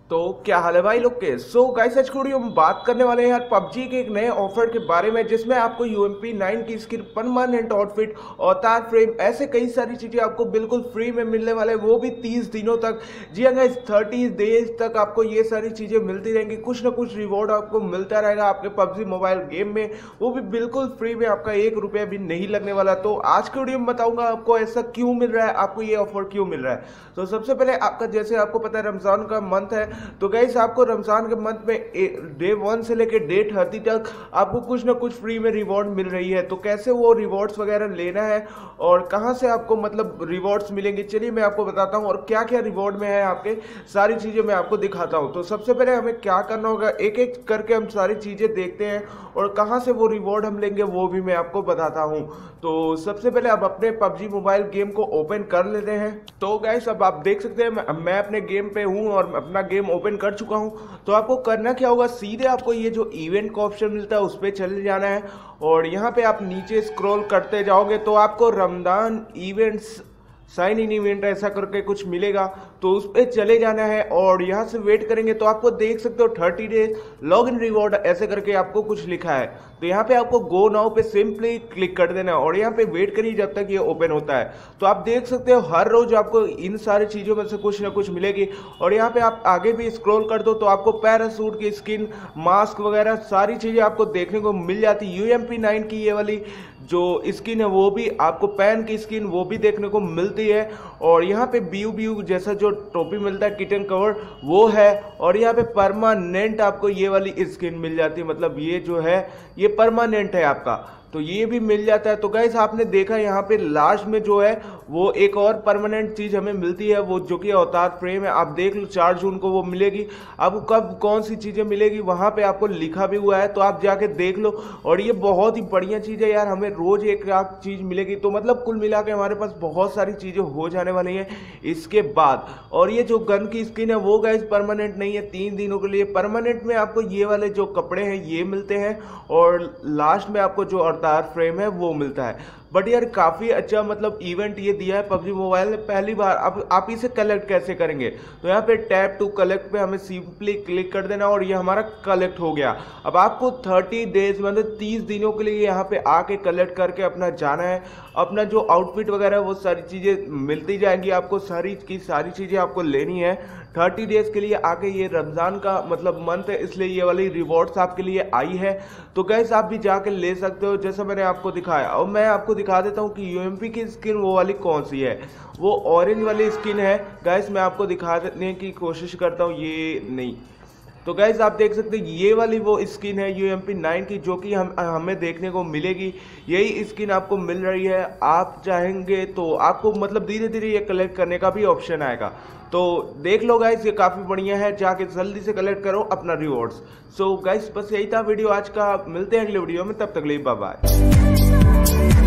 तो क्या हाल है भाई लोग के। सो गाइस आज की वीडियो में बात करने वाले हैं यार पबजी के एक नए ऑफर के बारे में, जिसमें आपको UMP9 की skin, permanent outfit, avatar frame, ऐसे कई सारी चीजें आपको बिल्कुल फ्री में मिलने वाले, वो भी 30 दिनों तक। जी हाँ गाइस, 30 डेज तक आपको ये सारी चीजें मिलती रहेंगी। कुछ ना कुछ रिवॉर्ड आपको मिलता रहेगा आपके पबजी मोबाइल गेम में, वो भी बिल्कुल फ्री में। आपका 1 रुपया भी नहीं लगने वाला। तो आज की वीडियो में बताऊंगा आपको ऐसा क्यों मिल रहा है, आपको ये ऑफर क्यों मिल रहा है। तो सबसे पहले आपका, जैसे आपको पता है रमजान का मंथ है, तो गाइस आपको रमजान के मंथ में डे 1 से लेकर डे 30 तक आपको कुछ ना कुछ फ्री में रिवॉर्ड मिल रही है। तो कैसे वो रिवॉर्ड्स वगैरह लेना है और कहां से आपको मतलब रिवॉर्ड्स मिलेंगे, चलिए मैं आपको बताता हूं। और क्या क्या रिवॉर्ड में है आपके, सारी चीजें मैं आपको दिखाता हूं। तो सबसे पहले हमें क्या करना होगा, एक एक करके हम सारी चीजें देखते हैं और कहां से वो रिवॉर्ड हम लेंगे वो भी मैं आपको बताता हूं। तो सबसे पहले आप अपने पबजी मोबाइल गेम को ओपन कर लेते हैं। तो गाइस अब आप देख सकते हैं मैं अपने गेम पे हूं और अपना गेम ओपन कर चुका हूं। तो आपको करना क्या होगा, सीधे आपको ये जो इवेंट का ऑप्शन मिलता है उस पर चले जाना है और यहाँ पे आप नीचे स्क्रॉल करते जाओगे तो आपको Ramzan events sign in event ऐसा करके कुछ मिलेगा, तो उस पर चले जाना है और यहाँ से वेट करेंगे तो आपको देख सकते हो 30 डेज लॉग इन रिवॉर्ड ऐसे करके आपको कुछ लिखा है। तो यहाँ पे आपको गो नाउ पे सिंपली क्लिक कर देना है और यहाँ पे वेट करिए जब तक ये ओपन होता है। तो आप देख सकते हो हर रोज आपको इन सारी चीजों में से कुछ ना कुछ मिलेगी। और यहाँ पे आप आगे भी स्क्रॉल कर दो तो आपको पैरासूट की स्किन, मास्क वगैरह सारी चीजें आपको देखने को मिल जाती। UMP9 की ये वाली जो स्किन है वो भी आपको, पैन की स्किन वो भी देखने को मिलती है। और यहाँ पे BU जैसा जो टोपी मिलता है, किटन कवर, वो है। और यहाँ पे परमानेंट आपको ये वाली स्किन मिल जाती है, मतलब ये जो है ये परमानेंट है आपका, तो ये भी मिल जाता है। तो गाइस आपने देखा यहाँ पे लास्ट में जो है वो एक और परमानेंट चीज हमें मिलती है, वो जो कि अवतार फ्रेम है। आप देख लो 4 जून को वो मिलेगी। आपको कब कौन सी चीजें मिलेगी वहां पे आपको लिखा भी हुआ है, तो आप जाके देख लो। और ये बहुत ही बढ़िया चीज है यार, हमें रोज एक चीज मिलेगी। तो मतलब कुल मिला के हमारे पास बहुत सारी चीजें हो जाने वाली है इसके बाद। और ये जो गन की स्किन है वो गाइस परमानेंट नहीं है, 3 दिनों के लिए। परमानेंट में आपको ये वाले जो कपड़े हैं ये मिलते हैं और लास्ट में आपको जो अवतार फ्रेम है वो मिलता है। बट यार काफी अच्छा मतलब इवेंट ये दिया है पबजी मोबाइल ने पहली बार। अब आप इसे कलेक्ट कैसे करेंगे, तो यहाँ पे टैप टू कलेक्ट पे हमें सिंपली क्लिक कर देना और ये हमारा कलेक्ट हो गया। अब आपको 30 डेज मतलब 30 दिनों के लिए यहाँ पे आके कलेक्ट करके अपना जाना है। अपना जो आउटफिट वगैरह वो सारी चीजें मिलती जाएंगी आपको, सारी की सारी चीजें आपको लेनी है 30 डेज के लिए आके। ये रमजान का मतलब मंथ है, इसलिए ये वाली रिवॉर्ड्स आपके लिए आई है। तो गैस आप भी जाके ले सकते हो जैसा मैंने आपको दिखाया। और मैं आपको दिखा देता हूँ कि UMP की स्किन वो वाली कौन सी है, वो ऑरेंज वाली स्किन है। गैस मैं आपको दिखा देने की कोशिश करता हूँ, ये नहीं। तो गाइज आप देख सकते हैं ये वाली वो स्किन है UMP9 की, जो कि हमें देखने को मिलेगी। यही स्किन आपको मिल रही है। आप चाहेंगे तो आपको मतलब धीरे धीरे ये कलेक्ट करने का भी ऑप्शन आएगा। तो देख लो गाइज, ये काफ़ी बढ़िया है, जाके जल्दी से कलेक्ट करो अपना रिवॉर्ड्स। सो गाइज बस यही था वीडियो आज का, मिलते हैं अगले वीडियो में, तब तक के लिए बाय बाय।